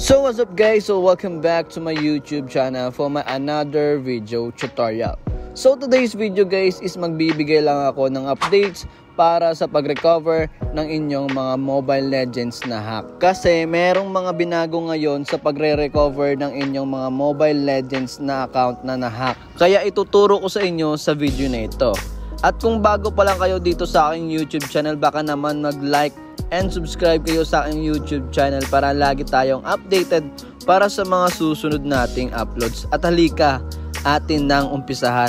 So what's up guys, so welcome back to my YouTube channel for my another video tutorial. So today's video guys is magbibigay lang ako ng updates para sa pag-recover ng inyong mga Mobile Legends na hack. Kasi merong mga binago ngayon sa pagre-recover ng inyong mga Mobile Legends na account na na-hack. Kaya ituturo ko sa inyo sa video na ito. At kung bago pa lang kayo dito sa aking YouTube channel, baka naman mag-like and subscribe kayo sa aking YouTube channel para lagi tayong updated para sa mga susunod nating uploads. At halika, atin nang umpisahan.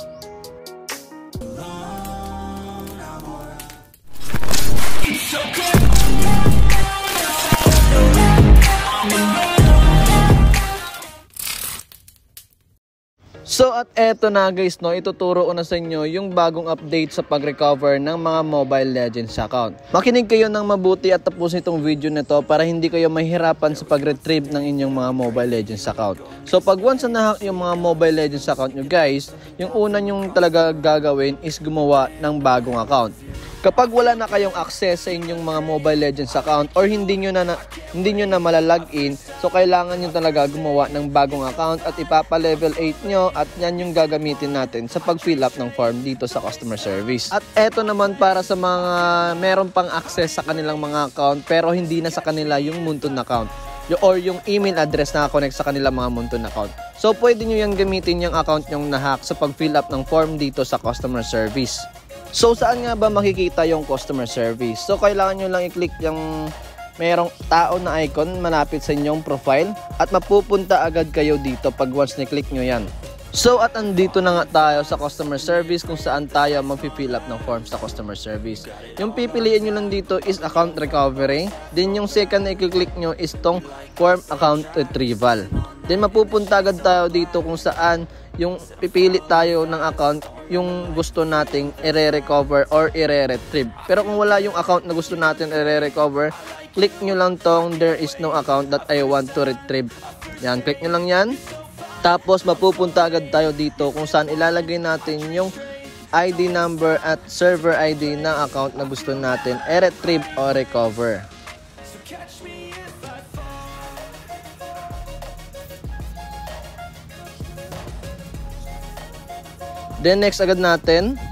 So at eto na guys, no, ituturo ko na sa inyo yung bagong update sa pag-recover ng mga Mobile Legends account. Makinig kayo ng mabuti at tapusin itong video na to para hindi kayo mahirapan sa pag-retrieve ng inyong mga Mobile Legends account. So pag once na nahack yung mga Mobile Legends account nyo guys, yung una nyong talaga gagawin is gumawa ng bagong account. Kapag wala na kayong access sa inyong mga Mobile Legends account or hindi nyo na malalagin, so kailangan nyo talaga gumawa ng bagong account at ipapa-level 8 nyo at yan yung gagamitin natin sa pag-fill up ng form dito sa customer service. At eto naman para sa mga meron pang access sa kanilang mga account pero hindi na sa kanila yung Muntun account or yung email address na connect sa kanilang mga Muntun account. So pwede nyo yan gamitin yung account nyong na-hack sa pag-fill up ng form dito sa customer service. So saan nga ba makikita yung customer service? So kailangan nyo lang i-click yung merong tao na icon malapit sa inyong profile at mapupunta agad kayo dito pag once ni-click nyo yan. So at andito na nga tayo sa customer service kung saan tayo mag-fill up ng form sa customer service. Yung pipiliin nyo lang dito is account recovery. Then yung second na i-click nyo is tong form account retrieval. Then mapupunta agad tayo dito kung saan yung pipili tayo ng account yung gusto nating i-recover or i-retrieve. Pero kung wala yung account na gusto natin i-recover, click nyo lang tong there is no account that I want to retrieve. Yan, click nyo lang yan. Tapos mapupunta agad tayo dito kung saan ilalagay natin yung ID number at server ID ng account na gusto natin i-retrieve or recover. Then next agad natin.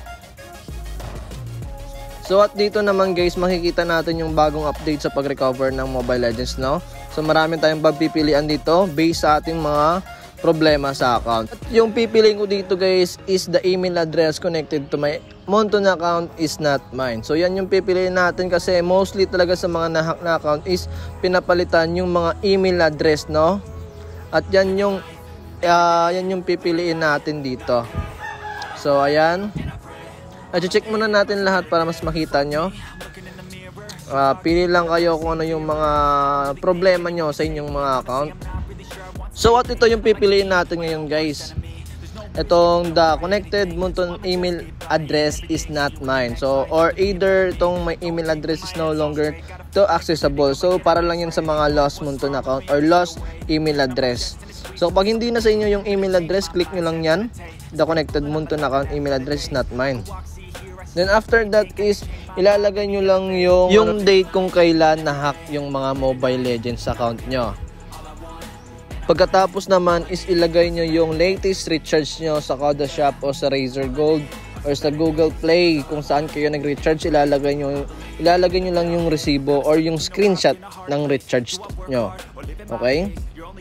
So at dito naman guys, makikita natin yung bagong update sa pag-recover ng Mobile Legends, no? So marami tayong pagpipilian dito based sa ating mga problema sa account. At yung pipiliin ko dito guys is the email address connected to my Muntun account is not mine. So yan yung pipiliin natin kasi mostly talaga sa mga nahack na account is pinapalitan yung mga email address, no? At yan yung pipiliin natin dito. So ayan, i-check muna natin lahat para mas makita nyo. Pili lang kayo kung ano yung mga problema nyo sa inyong mga account. So at ito yung pipiliin natin ngayon guys. Itong the connected Muntun email address is not mine. So or either itong my email address is no longer to accessible. So para lang yun sa mga lost Muntun account or lost email address. So pag hindi na sa inyo yung email address, click nyo lang yan. The connected Muntun account email address is not mine. Then after that is ilalagay nyo lang yung date kung kailan na-hack yung mga Mobile Legends account nyo. Pagkatapos naman is ilagay nyo yung latest recharge nyo sa Koda Shop o sa Razer Gold or sa Google Play. Kung saan kayo nag-recharge, ilalagay nyo lang yung resibo or yung screenshot ng recharge nyo. Okay?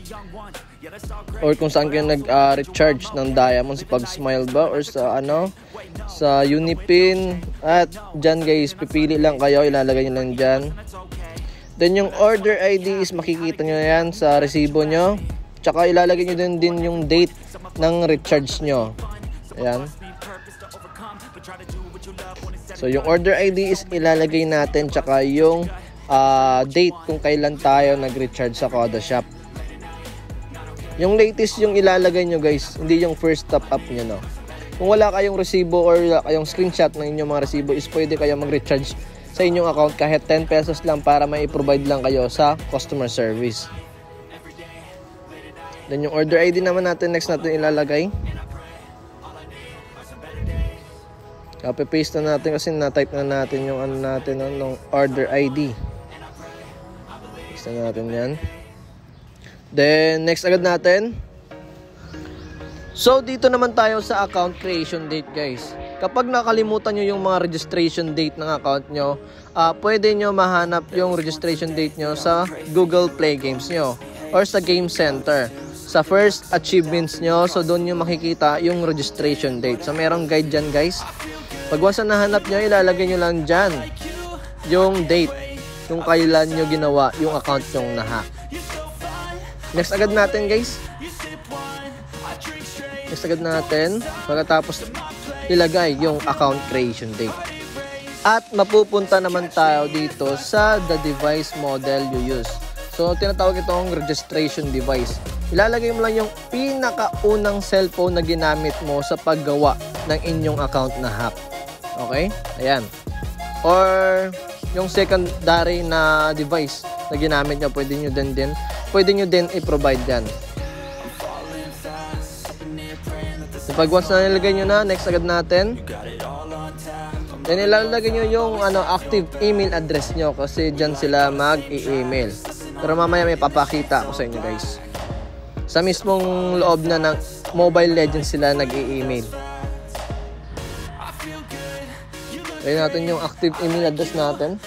Or kung saan kayo nag-recharge ng diamond sa Pag-Smile ba or sa sa Unipin. At dyan guys, pipili lang kayo, ilalagay nyo lang dyan. Then yung order ID is makikita nyo yan sa resibo nyo. Tsaka ilalagay nyo din yung date ng recharge nyo. Ayan. So yung order ID is ilalagay natin tsaka yung date kung kailan tayo nag-recharge sa Koda Shop. Yung latest yung ilalagay nyo guys, hindi yung first top up nyo, no? Kung wala kayong resibo or wala kayong screenshot ng inyong mga resibo is pwede kayo mag-recharge sa inyong account kahit 10 pesos lang para may i-provide lang kayo sa customer service. Then yung order ID naman natin next natin ilalagay. Copy-paste na natin kasi na-type na natin yung ano natin ng order ID. Paste na natin yan. Then next agad natin. So dito naman tayo sa account creation date, guys. Kapag nakalimutan nyo yung mga registration date ng account nyo, pwede nyo mahanap yung registration date nyo sa Google Play Games nyo or sa Game Center. Sa first achievements nyo, so doon nyo makikita yung registration date. So merong guide dyan, guys. Pag once na nahanap nyo, ilalagay nyo lang dyan yung date, kung kailan nyo ginawa yung account nyong nahack. Next agad natin, guys. Next agad natin. Pagkatapos ilagay yung account creation date. At mapupunta naman tayo dito sa the device model you use. So tinatawag itong registration device. Ilalagay mo lang yung pinakaunang cellphone na ginamit mo sa paggawa ng inyong account na hack. Okay? Ayan. Or yung secondary na device na ginamit nyo, pwede nyo din i-provide yan. So, pag once na nilagay nyo na, next agad natin. Then ilalagay nyo yung active email address nyo kasi dyan sila mag-i-email. Pero mamaya may papakita ako sa inyo, guys. Sa mismong loob na ng Mobile Legends sila nag-i-email. Kaya natin yung active email address natin.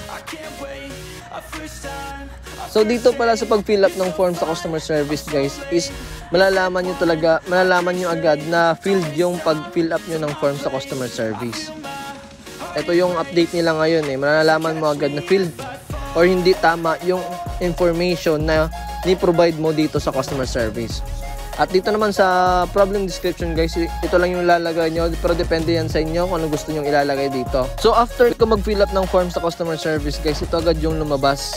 So dito pala sa pag-fill up ng form sa customer service, guys, is malalaman nyo agad na filled yung pag-fill up nyo ng form sa customer service. Ito yung update nila ngayon malalaman mo agad na filled or hindi tama yung information na ni-provide mo dito sa customer service. At dito naman sa problem description, guys, ito lang yung ilalagay nyo, pero depende yan sa inyo kung ano gusto nyo ilalagay dito. So after ko mag-fill up ng form sa customer service, guys, ito agad yung lumabas.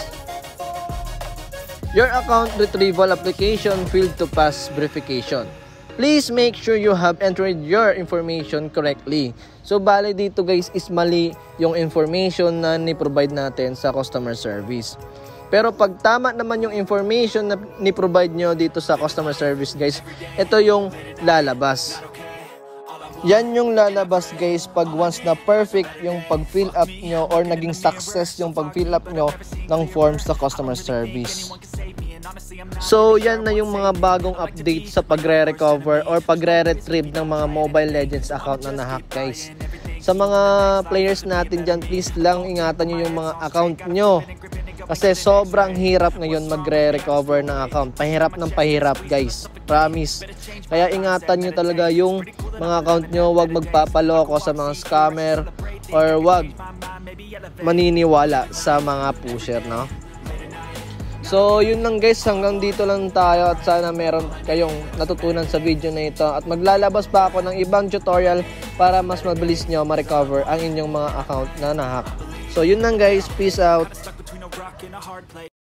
Your account retrieval application failed to pass verification. Please make sure you have entered your information correctly. So bale dito, guys, is mali yung information na ni-provide natin sa customer service. Pero pag tama naman yung information na ni-provide nyo dito sa customer service, guys, ito yung lalabas. Yan yung lalabas, guys, pag once na perfect yung pag-fill up nyo or naging success yung pag-fill up nyo ng forms sa customer service. So, yan na yung mga bagong update sa pagre-recover or pagre-retrieve ng mga Mobile Legends account na nahack, guys. Sa mga players natin dyan, please lang ingatan nyo yung mga account nyo. Kasi sobrang hirap ngayon magre-recover ng account. Pahirap ng pahirap, guys. Promise. Kaya ingatan nyo talaga yung mga account nyo. Huwag magpapaloko sa mga scammer or huwag maniniwala sa mga pusher, no? So, yun lang, guys. Hanggang dito lang tayo at sana meron kayong natutunan sa video na ito. At maglalabas pa ako ng ibang tutorial para mas mabilis nyo ma-recover ang inyong mga account na nahack. So, yun lang, guys. Peace out.